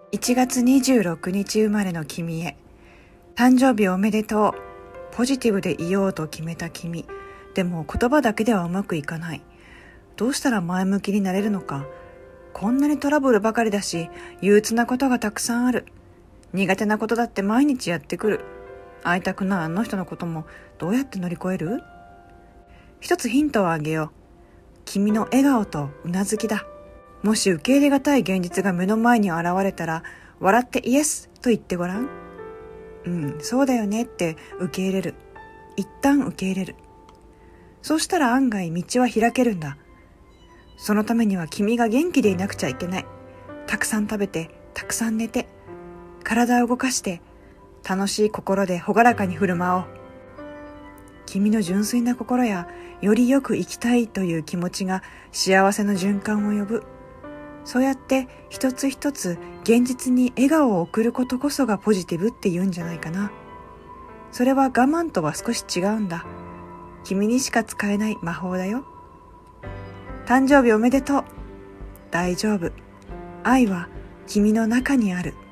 1月26日生まれの君へ。誕生日おめでとう。ポジティブでいようと決めた君。でも言葉だけではうまくいかない。どうしたら前向きになれるのか。こんなにトラブルばかりだし、憂鬱なことがたくさんある。苦手なことだって毎日やってくる。会いたくないあの人のこともどうやって乗り越える？一つヒントをあげよう。君の笑顔とうなずきだ。もし受け入れがたい現実が目の前に現れたら、笑ってイエスと言ってごらん。そうだよねって受け入れる。一旦受け入れる。そうしたら案外道は開けるんだ。そのためには君が元気でいなくちゃいけない。たくさん食べて、たくさん寝て、体を動かして、楽しい心で朗らかに振る舞おう。君の純粋な心や、よりよく生きたいという気持ちが幸せの循環を呼ぶ。そうやって一つ一つ現実に笑顔を送ることこそがポジティブって言うんじゃないかな。それは我慢とは少し違うんだ。君にしか使えない魔法だよ。誕生日おめでとう。大丈夫。愛は君の中にある。